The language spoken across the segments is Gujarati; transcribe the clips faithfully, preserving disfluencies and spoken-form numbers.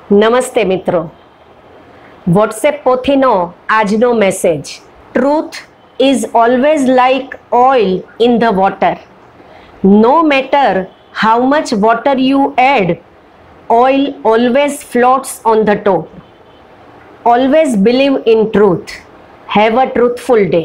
નમસ્તે મિત્રો, વોટ્સએપ પોથીનો આજનો message. Truth is always like oil in the water. No matter how much water you add, oil always floats on the top. Always believe in truth. Have a truthful day.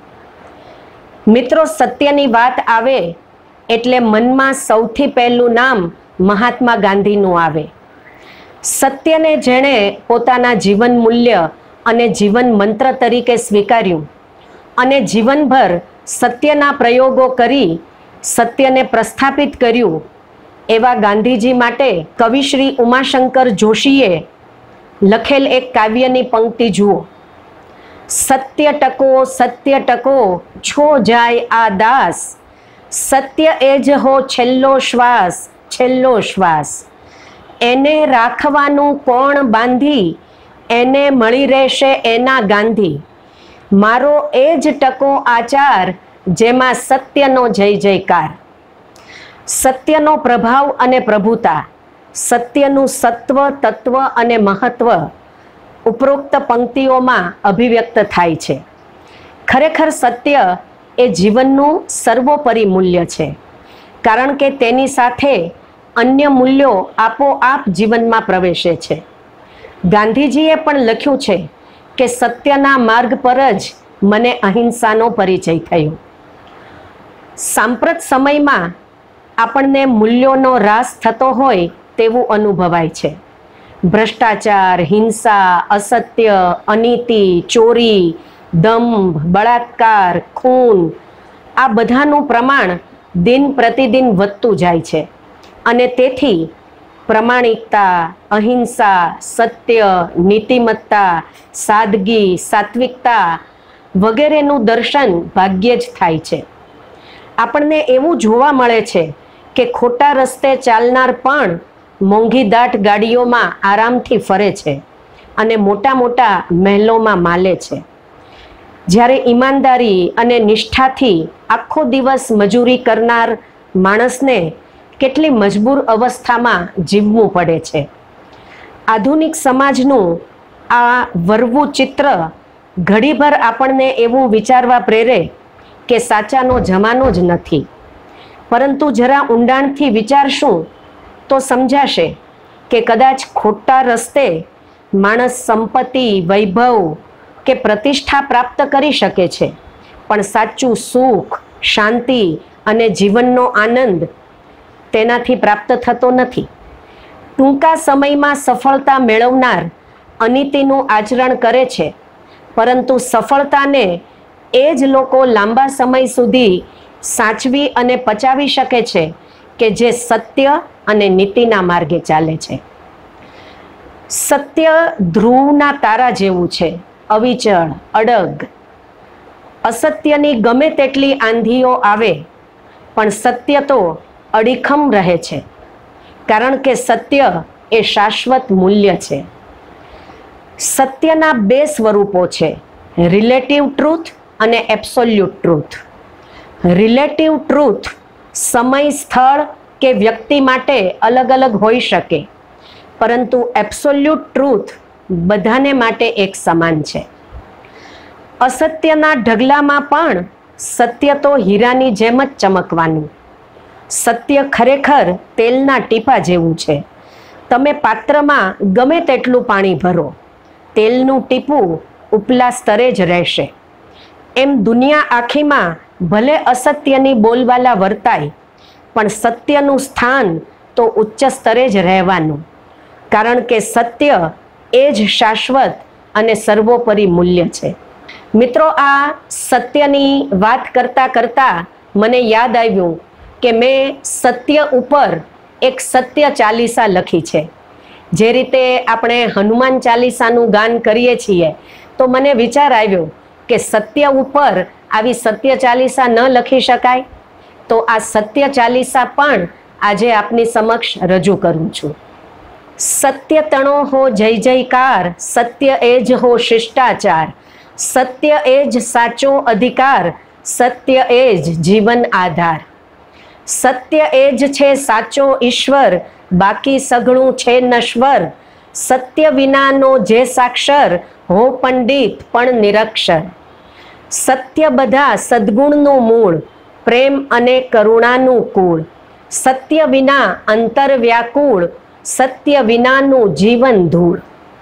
મિત્રો, સત્યની વાત આવે એટલે મનમાં સૌથી પહેલું નામ મહાત્મા ગાંધીનું આવે. સત્યને જેણે પોતાના જીવન મૂલ્ય અને જીવન મંત્ર તરીકે સ્વીકાર્યું અને જીવનભર સત્યના પ્રયોગો કરી સત્યને પ્રસ્થાપિત કર્યું, એવા ગાંધીજી માટે કવિશ્રી ઉમાશંકર જોશીએ લખેલ એક કાવ્યની પંક્તિ જુઓ. સત્ય ટકો સત્ય ટકો છો જાય આ દાસ, સત્ય એ જ હો છેલ્લો શ્વાસ છેલ્લો શ્વાસ. એને રાખવાનું કોણ બાંધી, એને મળી રહેશે એના ગાંધી. મારો એ જ ટકો આચાર, જેમાં સત્યનો જય જયકાર. સત્યનો પ્રભાવ અને પ્રભુતા, સત્યનું સત્વ તત્વ અને મહત્વ ઉપરોક્ત પંક્તિઓમાં અભિવ્યક્ત થાય છે. ખરેખર સત્ય એ જીવનનું સર્વોપરી મૂલ્ય છે, કારણ કે તેની સાથે અન્ય મૂલ્યો આપોઆપ જીવનમાં પ્રવેશે છે. ગાંધીજીએ પણ લખ્યું છે કે સત્યના માર્ગ પર જ મને અહિંસાનો પરિચય થયો. સાંપ્રત સમયમાં આપણને મૂલ્યોનો રાસ થતો હોય તેવું અનુભવાય છે. ભ્રષ્ટાચાર, હિંસા, અસત્ય, અનીતિ, ચોરી, દંભ, બળાત્કાર, ખૂન, આ બધાનું પ્રમાણ દિન પ્રતિદિન વધતું જાય છે અને તેથી પ્રમાણિકતા, અહિંસા, સત્ય, નીતિમત્તા, સાદગી, સાત્વિકતા વગેરેનું દર્શન ભાગ્યે જ થાય છે. આપણને એવું જોવા મળે છે કે ખોટા રસ્તે ચાલનાર પણ મોંઘી દાટ ગાડીઓમાં આરામથી ફરે છે અને મોટા મોટા મહેલોમાં માલે છે, જ્યારે ઈમાનદારી અને નિષ્ઠાથી આખો દિવસ મજૂરી કરનાર માણસને કેટલી મજબૂર અવસ્થામાં જીવવું પડે છે. આધુનિક સમાજનું આ વરવું ચિત્ર ઘડીભર આપણને એવું વિચારવા પ્રેરે કે સાચાનો જમાનો જ નથી. પરંતુ જરા ઊંડાણથી વિચારશું તો સમજાશે કે કદાચ ખોટા રસ્તે માણસ સંપત્તિ, વૈભવ કે પ્રતિષ્ઠા પ્રાપ્ત કરી શકે છે, પણ સાચું સુખ, શાંતિ અને જીવનનો આનંદ તેનાથી પ્રાપ્ત થતો નથી. ટૂંકા સમયમાં સફળતા મેળવનાર અનીતિનું આચરણ કરે છે, પરંતુ સફળતાને એ જ લોકો લાંબા સમય સુધી સાચવી અને પચાવી શકે છે કે જે સત્ય અને નીતિના માર્ગે ચાલે છે. સત્ય ધ્રુવના તારા જેવું છે, અવિચળ, અડગ. અસત્યની ગમે તેટલી આંધીઓ આવે પણ સત્ય તો અડીખમ રહે છે, કારણ કે સત્ય એ શાશ્વત મૂલ્ય છે. સત્યના બે સ્વરૂપો છે, રિલેટિવ ટ્રુથ અને એબ્સોલ્યુટ ટ્રુથ. રિલેટિવ ટ્રુથ સમય, સ્થળ કે વ્યક્તિ માટે અલગ અલગ હોઈ શકે, પરંતુ એબ્સોલ્યુટ ટ્રુથ બધાને માટે એક સમાન છે. અસત્યના ઢગલામાં પણ સત્ય તો હીરાની જેમ જ ચમકવાનું. સત્ય ખરેખર તેલના ટીપા જેવું છે. તમે પાત્રમાં ગમે તેટલું પાણી ભરો, તેલનું ટીપું ઉપલા સ્તરે જ રહેશે. એમ દુનિયા આખીમાં ભલે અસત્યની બોલબાલા વર્તાય, પણ સત્યનું સ્થાન તો ઉચ્ચ સ્તરે જ રહેવાનું, કારણ કે સત્ય એ જ શાશ્વત અને સર્વોપરી મૂલ્ય છે. મિત્રો, આ સત્યની વાત કરતાં કરતાં મને યાદ આવ્યું કે મેં સત્ય ઉપર એક સત્ય ચાલીસા લખી છે. જે રીતે આપણે હનુમાન ચાલીસાનું ગાન કરીએ છીએ, તો મને વિચાર આવ્યો કે સત્ય ઉપર આવી સત્ય ચાલીસા ન લખી શકાય, તો આ સત્ય ચાલીસા પણ આજે આપની સમક્ષ રજૂ કરું છું. સત્ય તણો હો જય જયકાર, સત્ય એ જ હો શિષ્ટાચાર, સત્ય એ જ સાચો અધિકાર, સત્ય એ જ જીવન આધાર. સત્ય એ જ છે સાચો ઈશ્વર, બાકી સઘળું છે નશ્વર. સત્ય વિનાનો જે સાક્ષર હો પંડિત પણ નિરક્ષર. સત્ય બધા સદ્ગુણનું મૂળ, પ્રેમ અને કરુણાનું કુળ. સત્ય વિના અંતર વ્યાકુળ, સત્ય વિનાનું જીવન ધૂળ.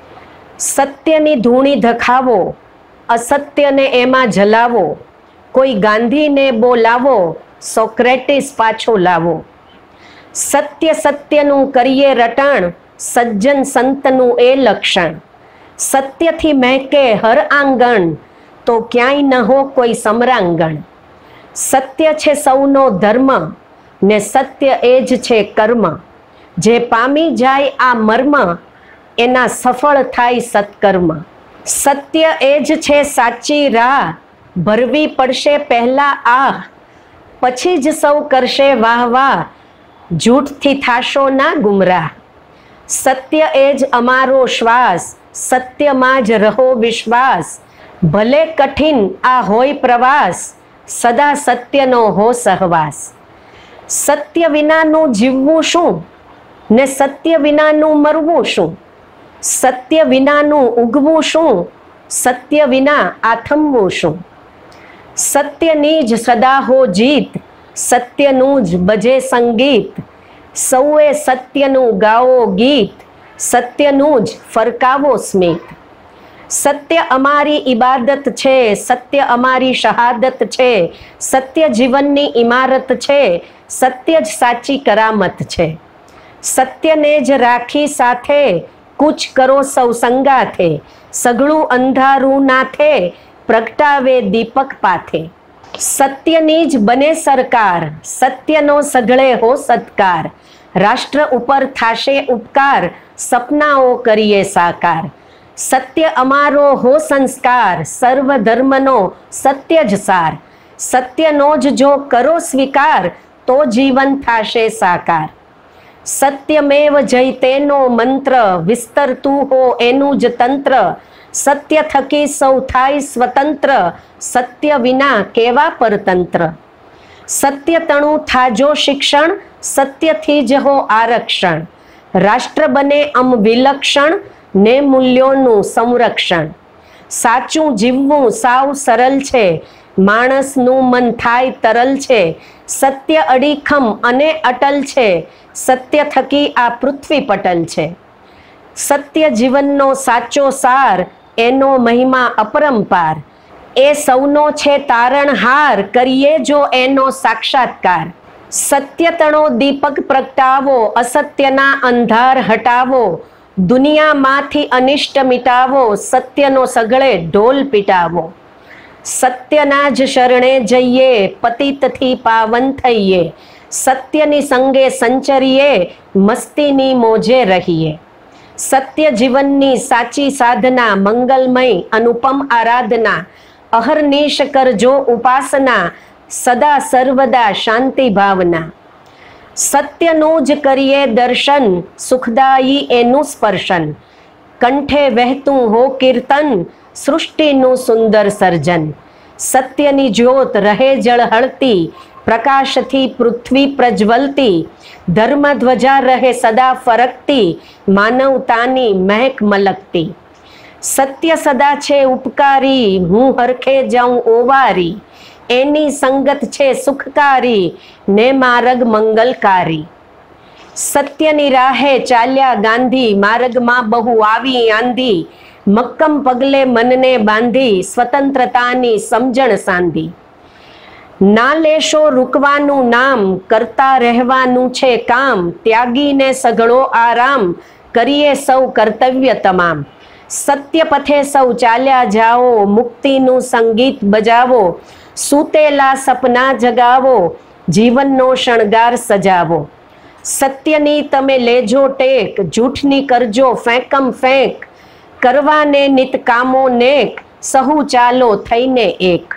સત્યની ધૂણી ધખાવો, અસત્યને એમાં જલાવો. કોઈ ગાંધીને બોલાવો, સોક્રેટિસ પાછો લાવો. સત્ય સત્યનું કરીએ રટણ, સજ્જન સંતનું એ લક્ષણ. સત્યથી મહેકે હર આંગણ, તો ક્યાંય ન હો કોઈ સમરાંગણ. સત્ય છે સૌનો ધર્મ, ને સત્ય એ જ છે કર્મ. જે પામી જાય આ મર્મ, એના સફળ થાય સત્કર્મ. સત્ય એ જ છે સાચી રાહ, ભરવી પડશે પહેલા આ, પછી જ સૌ કરશે વાહ વાહ, જૂઠથી થાશો ના ગુમરાહ. સત્ય એ જ અમારો શ્વાસ, સત્યમાં જ રહો વિશ્વાસ. ભલે કઠિન આ હોય પ્રવાસ, સદા સત્યનો હો સહવાસ. સત્ય વિનાનું જીવવું શું, ને સત્ય વિનાનું મરવું શું. સત્ય વિનાનું ઉગવું શું, સત્ય વિના આથમવું શું. સત્યની જ સદા હો જીત, સત્યનું જ બજે સંગીત. સૌએ સત્યનું ગાવો ગીત, સત્યનું જ ફરકાવો સ્મિત. સત્ય અમારી ઇબાદત છે, સત્ય અમારી શહાદત છે. સત્ય જીવનની ઇમારત છે, સત્ય જ સાચી કરામત છે. સત્યને જ રાખી સાથે, કૂચ કરો સૌ સંગાથે. સઘળું અંધારું નાથે, પ્રગટાવે દીપક પાથે. સત્યની જ બને સરકાર, સત્યનો સઘળે હો સત્કાર. રાષ્ટ્ર ઉપર થાશે ઉપકાર, સપનાઓ કરીએ સાકાર. સત્ય અમારો હો સંસ્કાર, સર્વ ધર્મનો સત્ય જ સાર. સત્યનો જ જો કરો સ્વીકાર, તો જીવન થાશે સાકાર. સત્યમેવ જયતેનો મંત્ર, વિસ્તરતું હો એનું જ તંત્ર. સત્ય થકી સૌ થાય સ્વતંત્ર, સત્ય વિના કેવા પરતંત્ર. સત્ય તણું થાજો શિક્ષણ, સત્યથી જ હો આરક્ષણ. રાષ્ટ્ર બને અમ વિલક્ષણ, ને મૂલ્યોનું સંરક્ષણ. સાચું જીવવું સાવ સરળ છે, માણસનું મન થાય તરલ છે. સત્ય અડીખમ અને અટલ છે, સત્ય થકી આ પૃથ્વી પટલ છે. સત્ય જીવનનો સાચો સાર, એનો મહિમા અપરંપાર. એ સૌનો છે તારણહાર, કરીએ જો એનો સાક્ષાત્કાર. સત્ય તણો દીપક પ્રગટાવો, અસત્યના અંધાર હટાવો. દુનિયામાંથી અનિષ્ટ મિટાવો, સત્યનો સઘળે ઢોલ પીટાવો. સત્યના જ શરણે જઈએ, પતિતથી પાવન થઈએ. સત્યની સંગે સંચરીએ, મસ્તીની મોજે રહીએ. સત્ય જીવનની સાચી સાધના, મંગલમય અનુપમ આરાધના. અહર્નિશ કરજો ઉપાસના, સદા સર્વદા શાંતિ ભાવના. સત્યનું જ કરીએ દર્શન, સુખદાયી એનું સ્પર્શન. કંઠે વહેતું હો કીર્તન, સૃષ્ટિનું સુંદર સર્જન. સત્યની જ્યોત રહે જળહળતી, પ્રકાશથી પૃથ્વી પ્રજ્વલતી. ધર્મ ધ્વજા રહે સદા ફરકતી, માનવતાની મહેક મલકતી. સત્ય સદા છે ઉપકારી, હું હરખે જાઉં ઓવારી. એની સંગત છે સુખકારી, ને માર્ગ મંગલકારી. સત્યની રાહે ચાલ્યા ગાંધી, માર્ગમાં બહુ આવી આંધી. મક્કમ પગલે મનને બાંધી, સ્વતંત્રતાની સમજણ સાંધી. ના લેશો રૂકવાનું નામ, કરતા રહેવાનું છે કામ. ત્યાગીને સઘળો આરામ, કરીએ સૌ કર્તવ્ય તમામ. સત્ય પથે સૌ ચાલ્યા જાઓ, મુક્તિનું સંગીત બજાવો. સૂતેલા સપના જગાવો, જીવનનો શણગાર સજાવો. સત્યની તમે લેજો ટેક, જૂઠની કરજો ફેંકમ ફેંક. કરવાને નિત કામો નેક, સહુ ચાલો થઈને એક.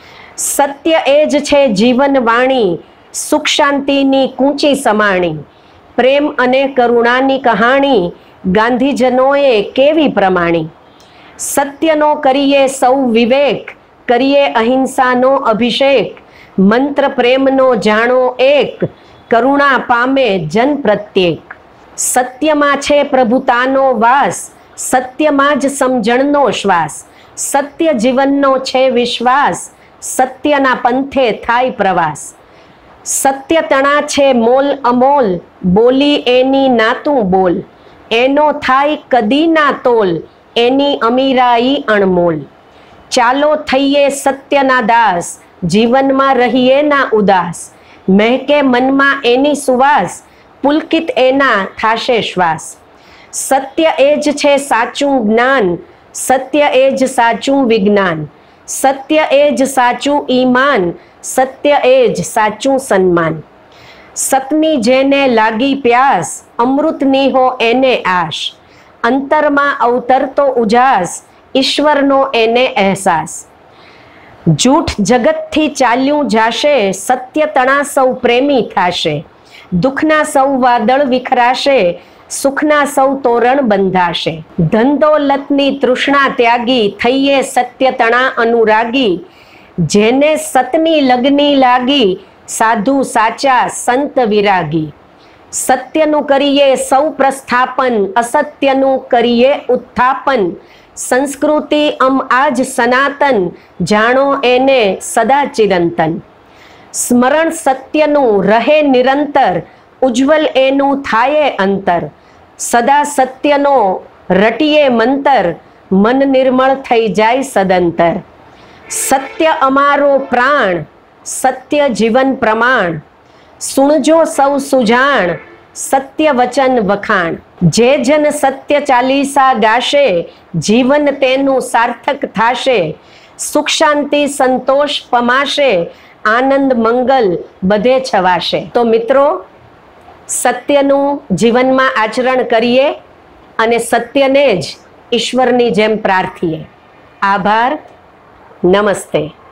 સત્ય એ જ છે જીવન વાણી, સુખ શાંતિની કૂંચી સમાણી. પ્રેમ અને કરુણાની કહાણી, ગાંધીજનોએ કેવી પ્રમાણી. સત્યનો કરીએ સૌ વિવેક, કરીએ અહિંસાનો અભિષેક. મંત્ર પ્રેમનો જાણો એક, કરુણા પામે જન પ્રત્યેક. સત્યમાં છે પ્રભુતાનો વાસ, સત્યમાં જ સમજણનો શ્વાસ, સત્ય જીવનનો છે વિશ્વાસ, સત્યના પંથે થાય પ્રવાસ. સત્ય તણા છે મોલ અમોલ, બોલી એની નાતું બોલ, એનો થાય કદી ના તોલ, એની અમીરાઈ અણમોલ. ચાલો થઈએ સત્યના દાસ, જીવનમાં રહીએ ના ઉદાસ, મહેકે મનમાં એની સુવાસ, પુલકિત એના થાશે શ્વાસ. સત્ય એ જ છે સાચું જ્ઞાન, સત્ય એ જ સાચું વિજ્ઞાન, સત્ય એ જ સાચું ઈમાન, સત્ય એ જ સાચું સન્માન. સતની જેને લાગી પ્યાસ, અમૃતની હો એને આશ, અંતરમાં અવતરતો ઉજાસ, ઈશ્વરનો એને અહેસાસ. જૂઠ જગતથી ચાલ્યું જાશે, સત્ય તણા સૌ પ્રેમી થાશે, દુઃખના સૌ વાદળ વિખરાશે, સુખના સૌ તોરણ બંધાશે. ધનદોલતની તૃષ્ણા ત્યાગી, થઈએ સત્ય તણા અનુરાગી, જેને સતની લગની લાગી, સાધુ સાચા સંત વિરાગી. સત્યનું કરીએ સૌ પ્રસ્થાપન, અસત્યનું કરીએ ઉત્થાપન, સંસ્કૃતિ અમ આજ સનાતન, જાણો એને સદા ચિરંતન. સ્મરણ સત્યનું રહે નિરંતર, ઉજ્જવલ એનું થાય અંતર, સદા સત્યનો રટીએ મંતર, મન નિર્મળ થઈ જાય સદંતર. સત્ય અમારો પ્રાણ, સત્ય જીવન પ્રમાણ, સુણજો સૌ સુજાણ, સત્ય વચન વખાણ. જે જન સત્ય ચાલીસા ગાશે, જીવન તેનું સાર્થક થાશે, સુખ શાંતિ સંતોષ પમાશે, આનંદ મંગલ બધે છવાશે. તો મિત્રો, સત્યનું જીવનમાં આચરણ કરીએ અને સત્યને જ ઈશ્વરની જેમ પ્રાર્થીએ. આભાર. નમસ્તે.